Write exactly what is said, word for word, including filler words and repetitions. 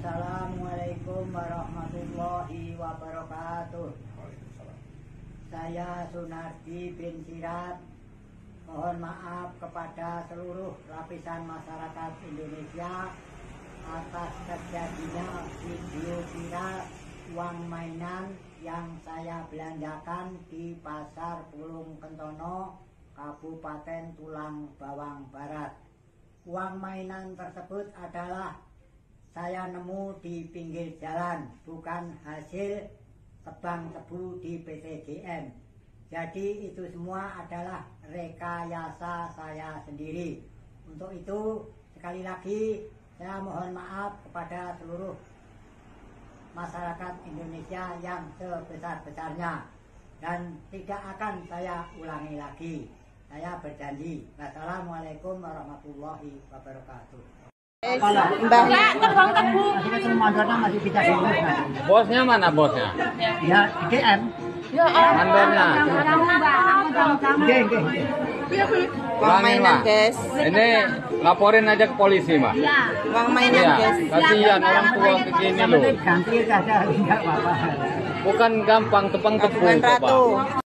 Assalamualaikum warahmatullahi wabarakatuh. Saya Sunardi bin Sirat. Mohon maaf kepada seluruh lapisan masyarakat Indonesia atas terjadinya video viral uang mainan yang saya belanjakan di Pasar Pulung Kentono, Kabupaten Tulang Bawang Barat. Uang mainan tersebut adalah saya nemu di pinggir jalan, bukan hasil tebang tebu di P T J M. Jadi itu semua adalah rekayasa saya sendiri. Untuk itu sekali lagi saya mohon maaf kepada seluruh masyarakat Indonesia yang sebesar-besarnya, dan tidak akan saya ulangi lagi. Saya berjanji. Wassalamualaikum warahmatullahi wabarakatuh. Mbak, terbang tebu. Bosnya mana bosnya? Ya, D M. Ya, Mandornya. uang mainan, guys. Ini laporin aja ke polisi, Mbak. Uang mainan, Iya, guys. kasihan orang tua begini loh. Ganti saja, enggak apa-apa. Bukan gampang tepang tebu, Tabungan Pak. Ratu.